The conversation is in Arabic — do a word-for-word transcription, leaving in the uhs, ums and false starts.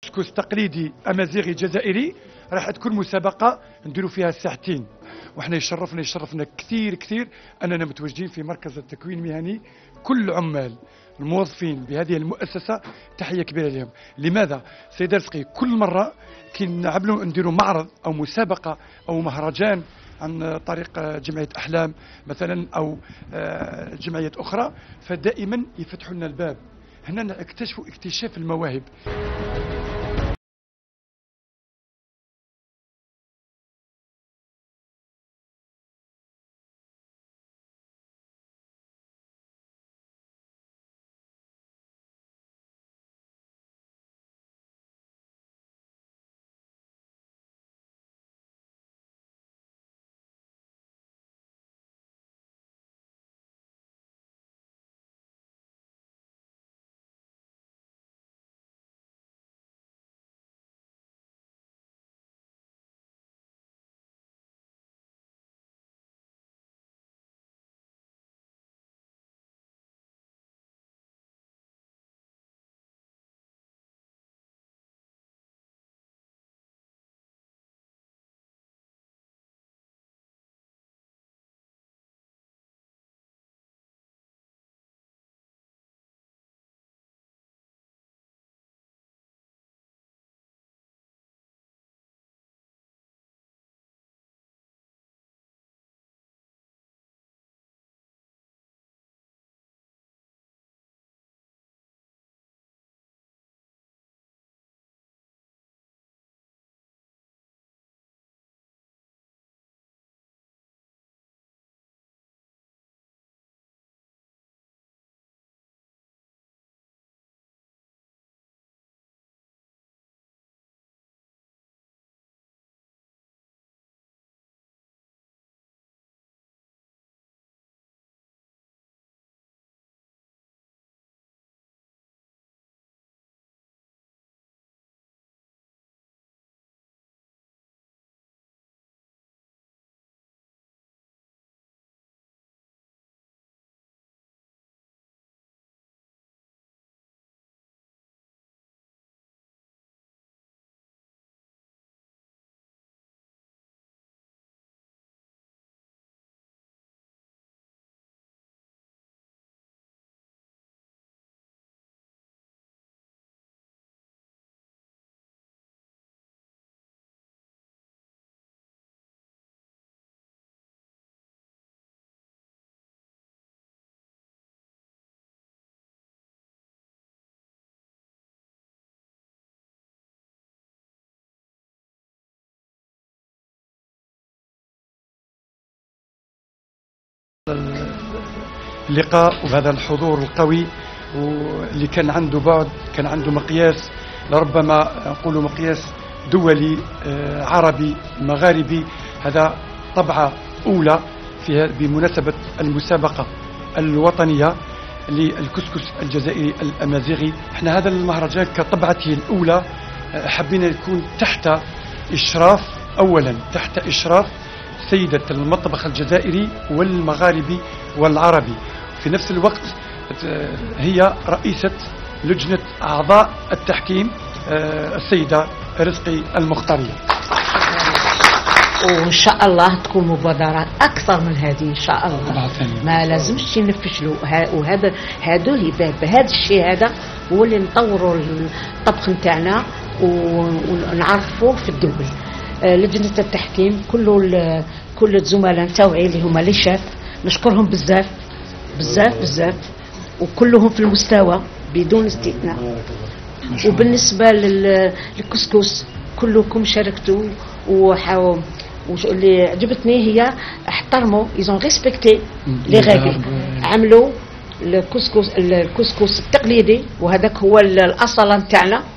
كسكس تقليدي امازيغي جزائري راح تكون مسابقه نديروا فيها ساعتين، وحنا يشرفنا يشرفنا كثير كثير اننا متواجدين في مركز التكوين المهني. كل عمال الموظفين بهذه المؤسسه تحيه كبيره لهم. لماذا سيد رزقي؟ كل مره كي نعملوا نديروا معرض او مسابقه او مهرجان عن طريق جمعيه احلام مثلا او جمعيات اخرى، فدائما يفتحوا لنا الباب هنا نكتشفوا اكتشاف المواهب. اللقاء وهذا الحضور القوي واللي كان عنده بعد، كان عنده مقياس لربما نقول مقياس دولي عربي مغاربي. هذا طبعة أولى فيها بمناسبة المسابقة الوطنية للكسكس الجزائري الأمازيغي. احنا هذا المهرجان كطبعته الأولى حبينا يكون تحت إشراف، أولا تحت إشراف سيدة المطبخ الجزائري والمغاربي والعربي. في نفس الوقت هي رئيسة لجنة أعضاء التحكيم السيدة رزقي المختارية. وإن شاء الله تكون مبادرات أكثر من هذه إن شاء الله. ما لازمش نفشلوا، وهذا هذول بهذا الشيء هذا هو اللي نطوروا الطبخ نتاعنا ونعرفوه في الدول. لجنة التحكيم كل كل الزملاء نتاوعي اللي هما لي شاف نشكرهم بزاف بزاف بزاف، وكلهم في المستوى بدون استثناء. وبالنسبة للكسكس كلكم شاركتوا، وحاولوا واللي عجبتني هي احترموا ايزون ريسبكتي لي ريغل، عملوا الكسكس الكسكس التقليدي وهذاك هو الاصل نتاعنا.